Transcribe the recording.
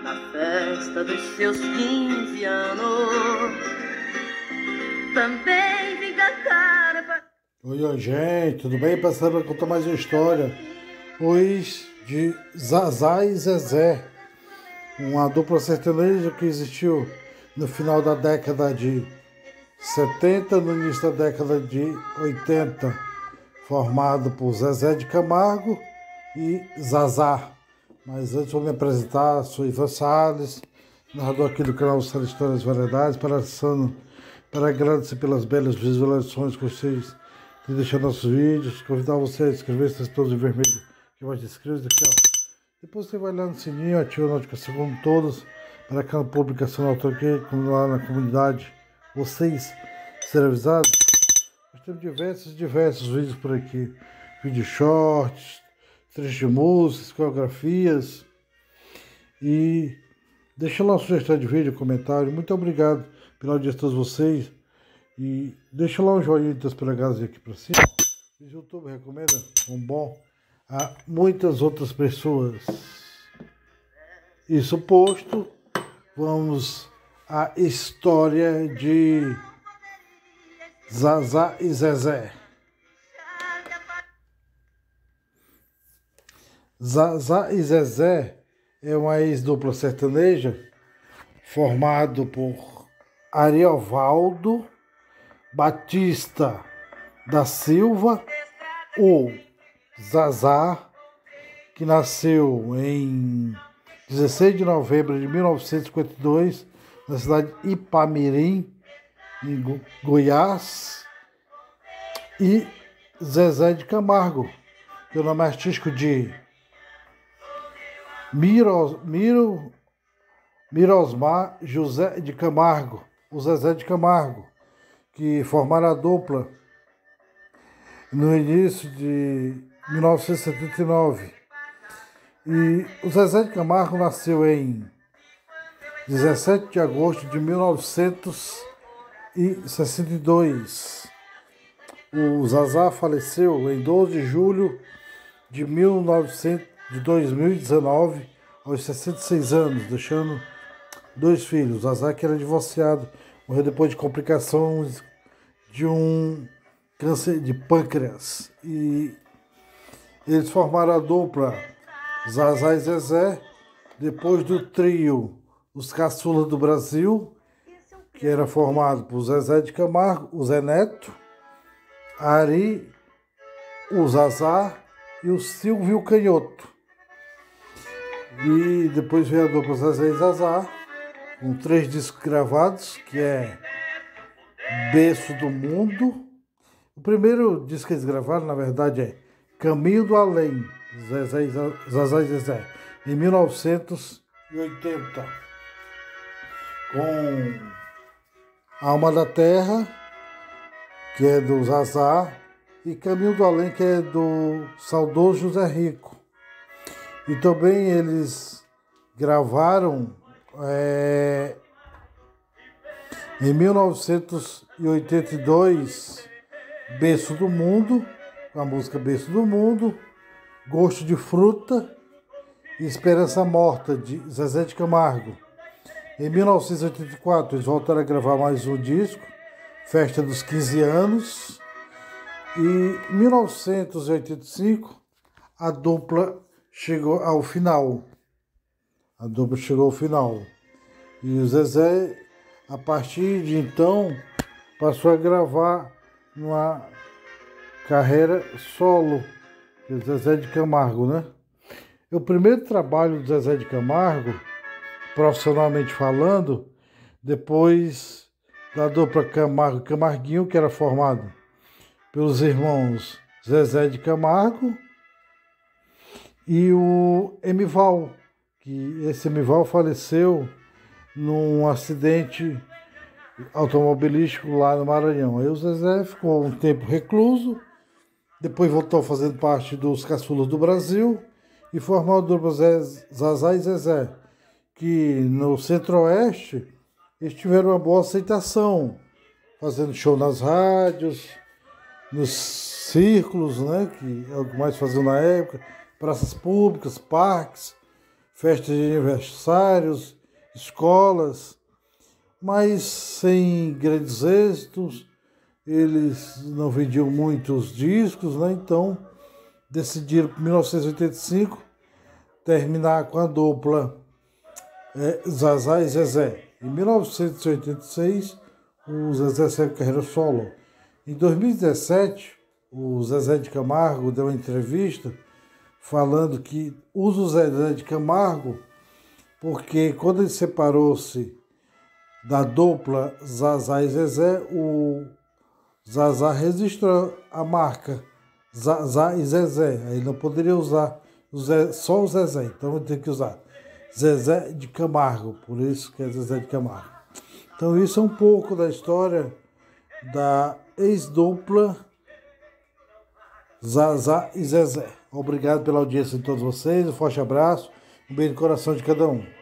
na festa dos seus 15 anos. Também vim cantar pra... Oi, gente, tudo bem? Passando para contar mais uma história. Hoje de Zazá e Zezé, uma dupla sertaneja que existiu no final da década de 70, no início da década de 80, formado por Zezé de Camargo e Zazá. Mas antes vou me apresentar, sou Ivan Salles, narrador aqui do canal Salles Histórias e Variedades, para agradecer pelas belas visualizações que vocês têm deixado nossos vídeos, convidar você a inscrever-se nesse todo em vermelho que vai descrever aqui, ó. Depois você vai lá no sininho, ativa a notificação como todos, para que a publicação autoquê, como lá na comunidade, vocês serão avisados. Nós temos diversos vídeos por aqui, vídeos shorts, trechos de músicas, coreografias, e deixa lá uma sugestão de vídeo, comentário. Muito obrigado pela audiência de todos vocês. E deixa lá um joinha das polegadas aqui para cima. O YouTube recomenda um bom a muitas outras pessoas. Isso posto, vamos à história de Zazá e Zezé. Zazá e Zezé é uma ex-dupla sertaneja formado por Ariovaldo Batista da Silva, ou Zazá, que nasceu em 16 de novembro de 1952, na cidade de Ipamirim, em Goiás, e Zezé de Camargo, que é o nome artístico de Mirosmar José de Camargo, o Zezé de Camargo, que formaram a dupla no início de 1979. E o Zezé de Camargo nasceu em 17 de agosto de 1962. O Zazá faleceu em 12 de julho de 2019, aos 66 anos, deixando 2 filhos. O Zazá, que era divorciado, morreu depois de complicações de um câncer de pâncreas. E eles formaram a dupla Zazá e Zezé depois do trio Os Caçulas do Brasil, que era formado por Zezé de Camargo, o Zé Neto, Ari, o Zazá e o Silvio Canhoto. E depois veio a dupla Zezé e Zazá, com 3 discos gravados, que é Berço do Mundo. O primeiro disco que eles gravaram, na verdade, é Caminho do Além, Zazá e Zezé, em 1980, com Alma da Terra, que é do Zazá, e Caminho do Além, que é do saudoso José Rico. E também eles gravaram em 1982 Berço do Mundo, com a música Berço do Mundo, Gosto de Fruta e Esperança Morta, de Zezé de Camargo. Em 1984 eles voltaram a gravar mais um disco, Festa dos 15 anos. E em 1985 a dupla chegou ao final. E o Zezé, a partir de então, passou a gravar uma carreira solo, que é o Zezé de Camargo, né? O primeiro trabalho do Zezé de Camargo, profissionalmente falando, depois da dupla Camargo e Camarguinho, que era formado pelos irmãos Zezé de Camargo e o Emival, que esse Emival faleceu num acidente automobilístico lá no Maranhão. Aí o Zezé ficou um tempo recluso, depois voltou fazendo parte dos Caçulas do Brasil e formou a dupla Zazá e Zezé, que no Centro-Oeste eles tiveram uma boa aceitação, fazendo show nas rádios, nos círculos, né, que é o que mais faziam na época, praças públicas, parques, festas de aniversários, escolas, mas sem grandes êxitos. Eles não vendiam muitos discos, né? Então decidiram, em 1985, terminar com a dupla Zazá e Zezé. Em 1986, o Zezé saiu carreira solo. Em 2017, o Zezé de Camargo deu uma entrevista falando que usa o Zezé de Camargo porque quando ele separou-se da dupla Zazá e Zezé, o Zazá registrou a marca Zazá e Zezé. Aí não poderia usar só o Zezé, então ele tem que usar Zezé de Camargo, por isso que é Zezé de Camargo. Então isso é um pouco da história da ex-dupla Zazá e Zezé. Obrigado pela audiência de todos vocês, um forte abraço, um beijo no coração de cada um.